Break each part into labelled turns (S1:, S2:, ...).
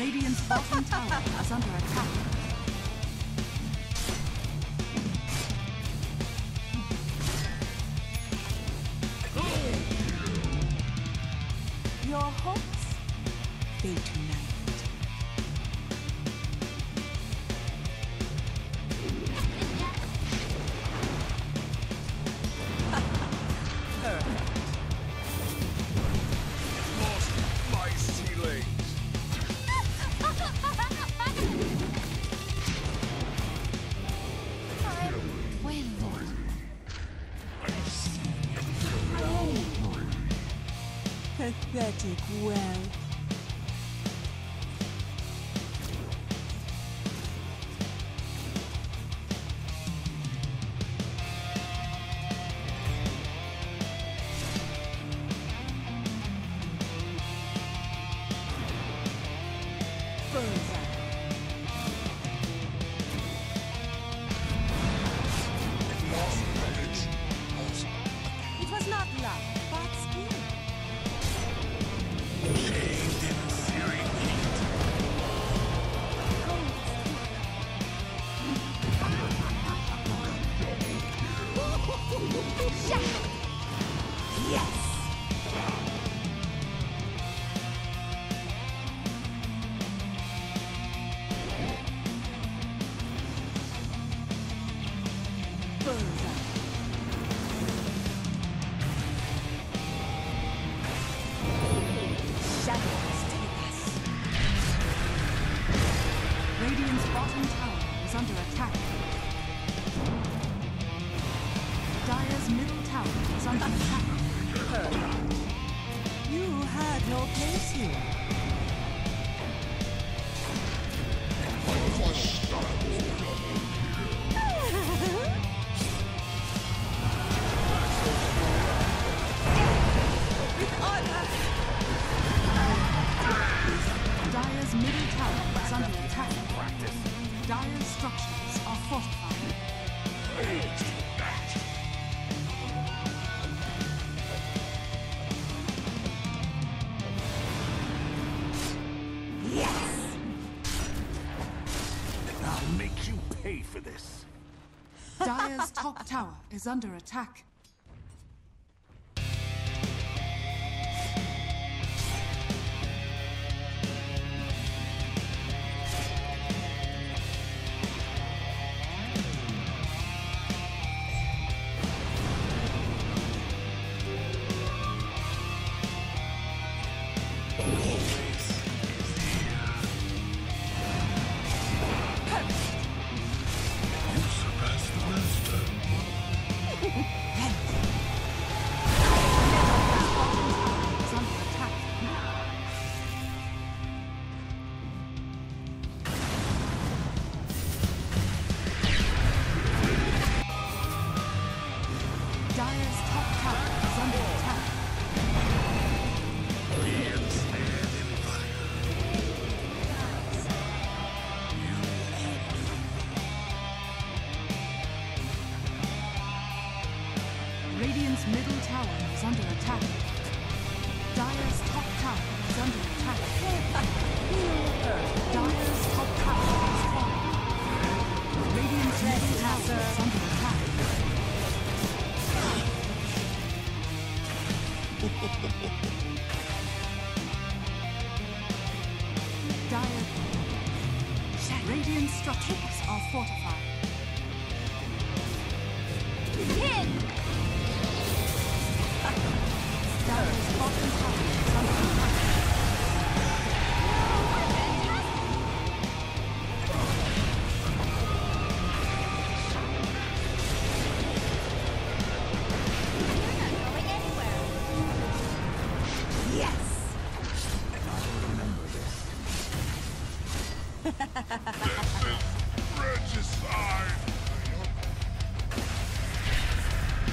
S1: Radiant's bottom tower is under attack. Your hopes fade tonight. Pathetic well. It was not love, but skill. Radiant's bottom tower is under attack. Dire's middle tower is under attack. You had no place here. Dire's middle tower is under attack. Dire's structures are fortified.
S2: Yes! I'll make you pay for this.
S1: Dire's top tower is under attack. Radiant's middle tower is under attack. Dire's top tower is under attack. Dire's top tower is falling. Radiant's middle tower is under attack. Radiant structures are fortified.
S3: Hit!
S1: Dire's bottom tower is under attack.
S3: You're not going anywhere.
S2: Yes! This is regicide!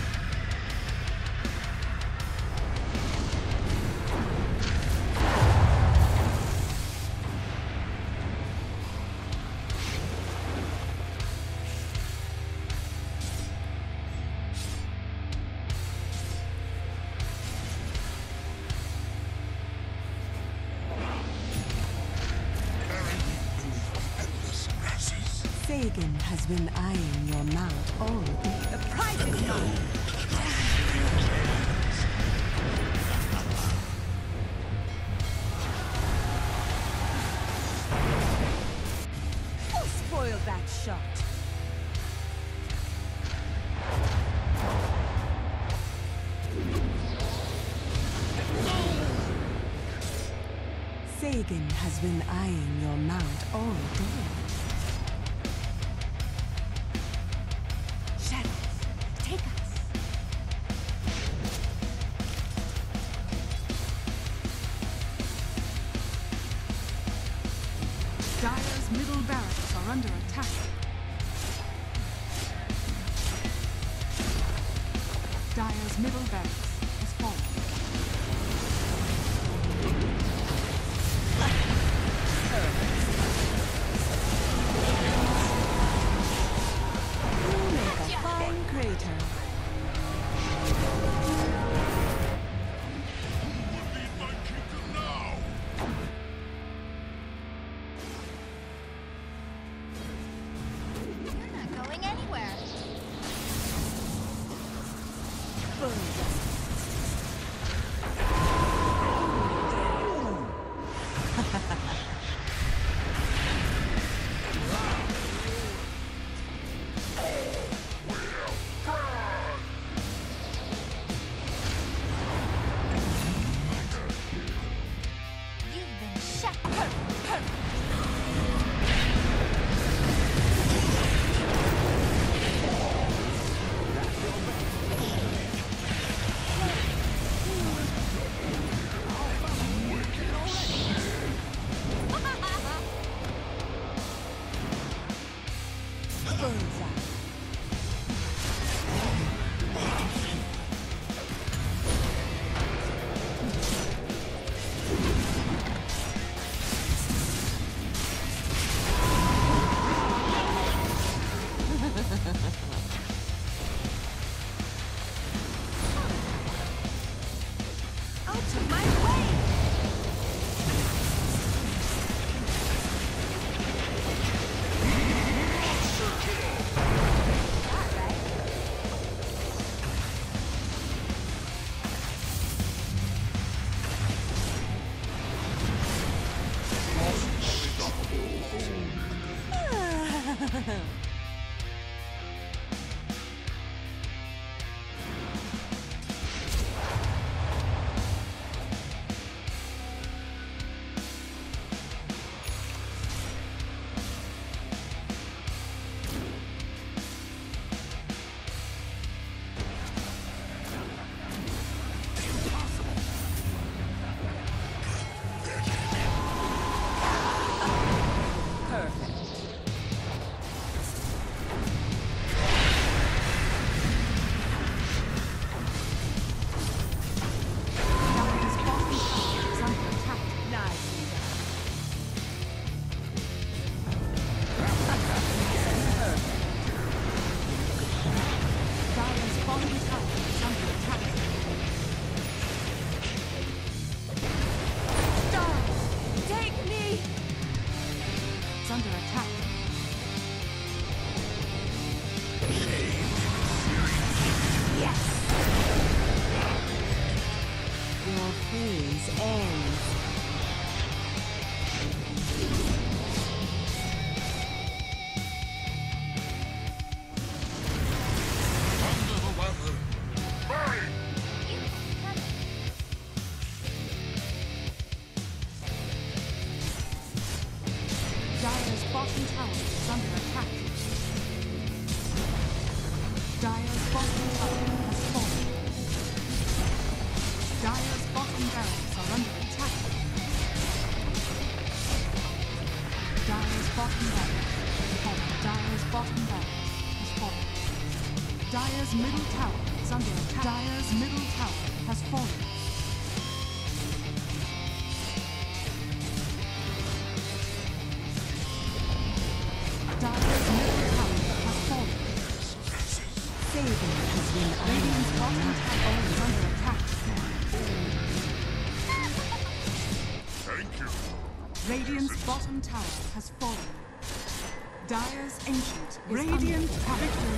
S4: Sagan has been eyeing your mount all day.
S3: The prize is mine. Who spoiled that shot?
S4: Sagan has been eyeing your mount all day.
S3: Shadows, take us.
S1: Dire's middle barracks are under attack. Dire's middle barracks has fallen.
S4: You make a fine crater.
S3: You're not going anywhere. You've been shot. Out of my way!
S1: Dire's bottom tower is under attack. Dire's bottom tower is under attack.
S3: Stars, take me!
S1: It's under attack.
S4: Your phase ends.
S1: Dire's bottom tower is under attack. Dire's bottom tower has fallen. Dire's bottom barracks are under attack. Dire's bottom barracks has fallen. Dire's bottom barracks has fallen. Dire's middle tower is under attack. Dire's middle tower has fallen. Dire's middle tower has fallen.
S4: Sagan has been eyeing
S1: Radiant's
S4: your
S1: bottom
S4: mount.
S1: tower is under attack.
S2: Thank you.
S1: Radiant's bottom tower has fallen. Dire's Ancient is
S4: Radiant
S1: under attack.
S4: victory.